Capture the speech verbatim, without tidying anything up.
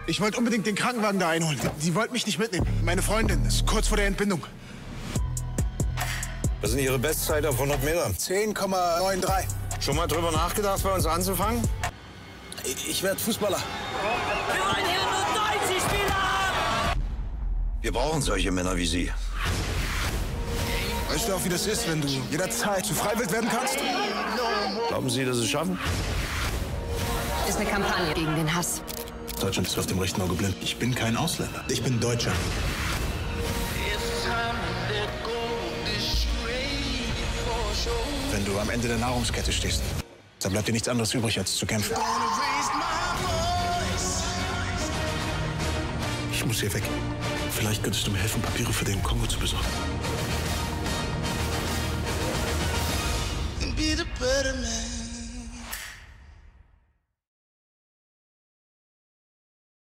Ich wollte unbedingt den Krankenwagen da einholen. Die wollten mich nicht mitnehmen. Meine Freundin ist kurz vor der Entbindung. Was sind Ihre Bestzeit auf hundert Meter? zehn Komma dreiundneunzig. Schon mal drüber nachgedacht, bei uns anzufangen? Ich werde Fußballer. Wir wollen hier nur deutsche Spieler haben! Wir brauchen solche Männer wie Sie. Weißt du auch, wie das ist, wenn du jederzeit zu Freiwild werden kannst? Glauben Sie, dass Sie es schaffen? Ist eine Kampagne gegen den Hass. Deutschland ist auf dem rechten Auge blind. Ich bin kein Ausländer. Ich bin Deutscher. Wenn du am Ende der Nahrungskette stehst, dann bleibt dir nichts anderes übrig, als zu kämpfen. Ich muss hier weg. Vielleicht könntest du mir helfen, Papiere für den Kongo zu besorgen. Be the better man.